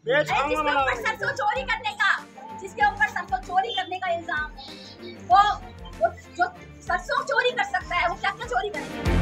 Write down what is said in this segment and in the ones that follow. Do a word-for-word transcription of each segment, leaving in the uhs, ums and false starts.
जिसके ऊपर सरसों चोरी करने का जिसके ऊपर सरसों चोरी करने का इल्जाम है, वो वो जो सरसों चोरी कर सकता है वो क्या क्या चोरी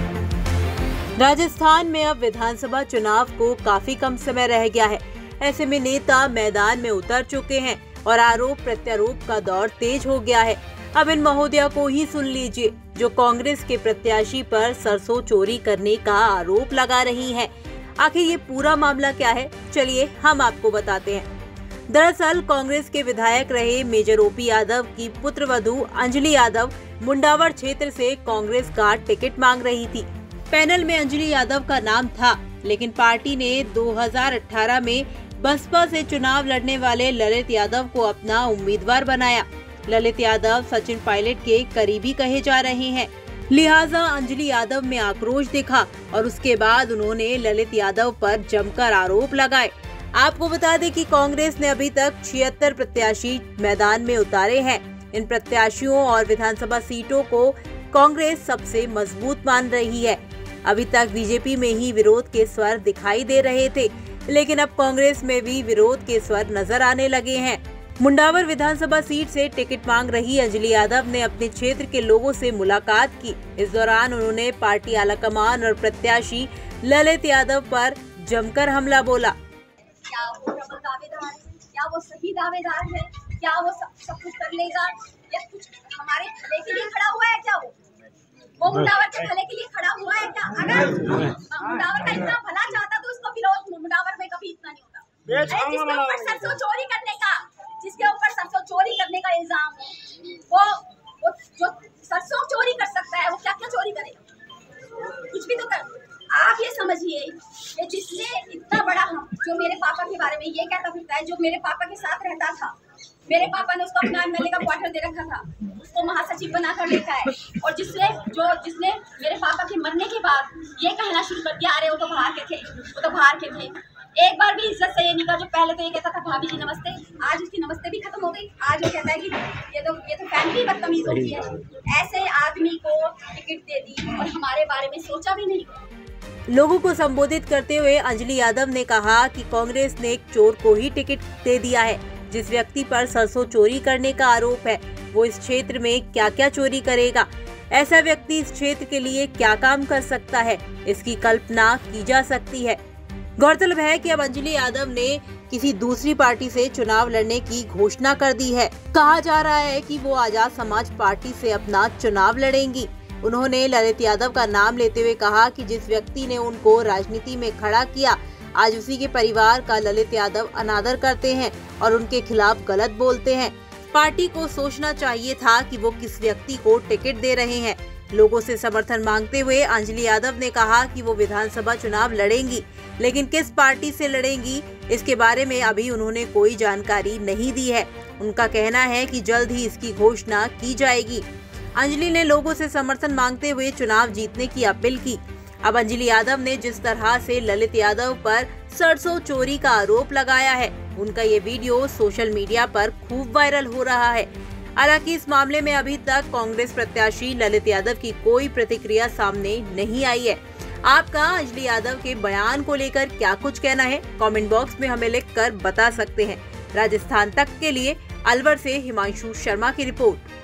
करेगा। राजस्थान में अब विधानसभा चुनाव को काफी कम समय रह गया है। ऐसे में नेता मैदान में उतर चुके हैं और आरोप प्रत्यारोप का दौर तेज हो गया है। अब इन महोदया को ही सुन लीजिए जो कांग्रेस के प्रत्याशी पर सरसों चोरी करने का आरोप लगा रही हैं। आखिर ये पूरा मामला क्या है, चलिए हम आपको बताते हैं। दरअसल कांग्रेस के विधायक रहे मेजर ओपी यादव की पुत्रवधू अंजलि यादव मुंडावर क्षेत्र से कांग्रेस का टिकट मांग रही थी। पैनल में अंजलि यादव का नाम था, लेकिन पार्टी ने दो हज़ार अठारह में बसपा से चुनाव लड़ने वाले ललित यादव को अपना उम्मीदवार बनाया। ललित यादव सचिन पायलट के करीबी कहे जा रहे हैं, लिहाजा अंजलि यादव में आक्रोश दिखा और उसके बाद उन्होंने ललित यादव पर जमकर आरोप लगाए। आपको बता दें कि कांग्रेस ने अभी तक छिहत्तर प्रत्याशी मैदान में उतारे हैं। इन प्रत्याशियों और विधानसभा सीटों को कांग्रेस सबसे मजबूत मान रही है। अभी तक बीजेपी में ही विरोध के स्वर दिखाई दे रहे थे, लेकिन अब कांग्रेस में भी विरोध के स्वर नजर आने लगे हैं। मुंडावर विधानसभा सीट से टिकट मांग रही अंजलि यादव ने अपने क्षेत्र के लोगों से मुलाकात की। इस दौरान उन्होंने पार्टी आलाकमान और प्रत्याशी ललित यादव पर जमकर हमला बोला। क्या वो प्रबल दावेदार है? क्या वो सही दावेदार है? क्या वो सब सब कुछ कर लेगा या कुछ हमारे भले के लिए खड़ा हुआ है? क्या वो वो मुंडावर के भले के लिए खड़ा हुआ है क्या? अगर मुंडावर का इतना भला चाहता तो उसका विरोध मुंडावर में कभी इतना नहीं होता। जिसके ऊपर सरसों चोरी करने का जिसके ऊपर सरसों चोरी करने का इल्जाम है, वो वो जो सरसों चोरी कर सकता है वो क्या क्या चोरी करेगा। कुछ भी तो कर। आप ये समझिए कि जिसने इतना बड़ा हम जो मेरे पापा के बारे में ये कहता फिरता है, जो मेरे पापा के साथ रहता था, मेरे पापा ने उसको अपना एमएलए का क्वार्टर दे रखा था, उसको महासचिव बनाकर रखा है, और जिसने जो जिसने मेरे पापा के मरने के बाद ये कहना शुरू कर दिया, अरे वो तो बाहर के थे वो तो बाहर के थे। एक बार भी इज्जत से ये नहीं कहा। जो पहले तो ये कहता था भाभी जी नमस्ते, आज उसकी नमस्ते भी खत्म हो गई। आज वो कहता है कि ये तो ये तो फैमिली बदतमीज होती है। ऐसे आदमी को टिकट दे दी और हमारे बारे में सोचा भी नहीं। लोगों को संबोधित करते हुए अंजलि यादव ने कहा कि कांग्रेस ने एक चोर को ही टिकट दे दिया है। जिस व्यक्ति पर सरसों चोरी करने का आरोप है, वो इस क्षेत्र में क्या क्या चोरी करेगा, ऐसा व्यक्ति इस क्षेत्र के लिए क्या काम कर सकता है, इसकी कल्पना की जा सकती है। गौरतलब है कि अब अंजलि यादव ने किसी दूसरी पार्टी से चुनाव लड़ने की घोषणा कर दी है। कहा जा रहा है कि वो आजाद समाज पार्टी से अपना चुनाव लड़ेंगी। उन्होंने ललित यादव का नाम लेते हुए कहा कि जिस व्यक्ति ने उनको राजनीति में खड़ा किया, आज उसी के परिवार का ललित यादव अनादर करते हैं और उनके खिलाफ गलत बोलते हैं। पार्टी को सोचना चाहिए था कि वो किस व्यक्ति को टिकट दे रहे हैं। लोगों से समर्थन मांगते हुए अंजलि यादव ने कहा कि वो विधानसभा चुनाव लड़ेंगी, लेकिन किस पार्टी से लड़ेंगी इसके बारे में अभी उन्होंने कोई जानकारी नहीं दी है। उनका कहना है कि जल्द ही इसकी घोषणा की जाएगी। अंजलि ने लोगों से समर्थन मांगते हुए चुनाव जीतने की अपील की। अब अंजलि यादव ने जिस तरह से ललित यादव पर सरसों चोरी का आरोप लगाया है, उनका ये वीडियो सोशल मीडिया पर खूब वायरल हो रहा है। हालांकि इस मामले में अभी तक कांग्रेस प्रत्याशी ललित यादव की कोई प्रतिक्रिया सामने नहीं आई है। आपका अंजलि यादव के बयान को लेकर क्या कुछ कहना है, कमेंट बॉक्स में हमें लिखकर बता सकते हैं। राजस्थान तक के लिए अलवर से हिमांशु शर्मा की रिपोर्ट।